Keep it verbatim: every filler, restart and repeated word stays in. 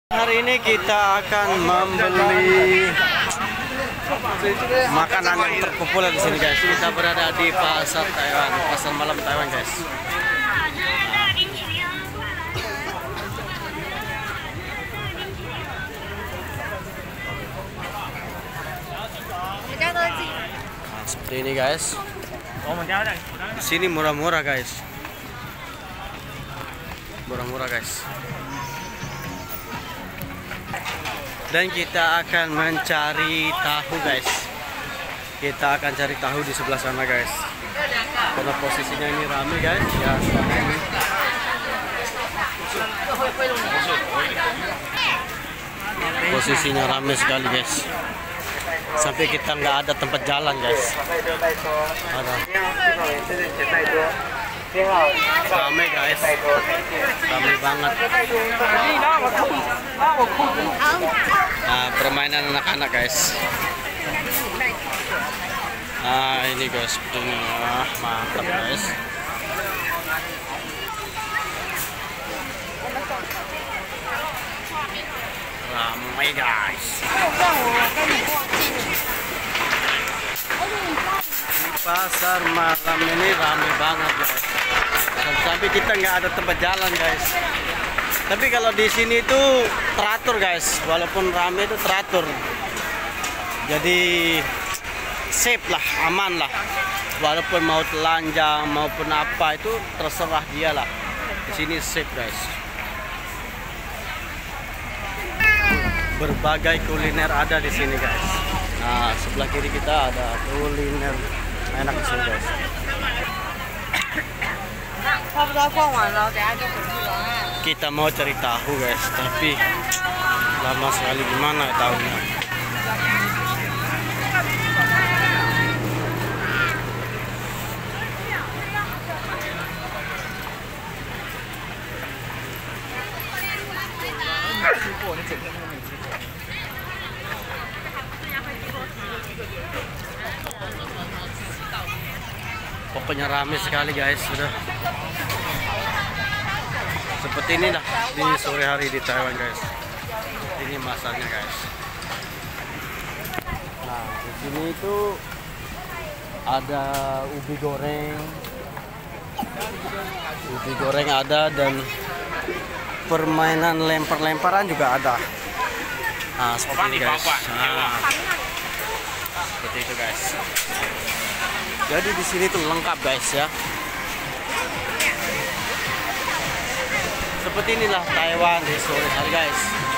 Hari ini kita akan membeli makanan yang terpopuler di sini, guys. Kita berada di pasar Taiwan, pasar malam Taiwan, guys. Nah, seperti ini, guys. Di sini murah-murah, guys. Murah-murah, guys. Dan kita akan mencari tahu, guys. Kita akan cari tahu di sebelah sana, guys. Karena posisinya ini ramai, guys. Ya, ini. Posisinya ramai sekali, guys. Sampai kita nggak ada tempat jalan, guys. Ada. Ramai, guys. Ramai banget. Nah, permainan anak-anak, guys. Nah, ini, guys. Ini ah, mantap, guys. Ramai, guys. Di pasar malam ini ramai banget, guys. Sampai kita nggak ada tempat jalan, guys. Tapi kalau di sini itu teratur, guys. Walaupun ramai itu teratur. Jadi safe lah, aman lah. Walaupun mau telanjang maupun apa itu terserah dia lah. Di sini safe, guys. Berbagai kuliner ada di sini, guys. Nah, sebelah kiri kita ada kuliner enak di sini, guys. Kita mau cari tahu, guys, tapi lama sekali, gimana tahunya. Pokoknya ramai sekali, guys. Sudah seperti inilah di sore hari di Taiwan, guys. Ini masanya, guys. Nah, di sini itu ada ubi goreng, ubi goreng ada, dan permainan lempar-lemparan juga ada. Nah, seperti ini, guys. Nah, seperti itu, guys. Jadi di sini tuh lengkap, guys, ya. Seperti inilah Taiwan di sore hari, guys.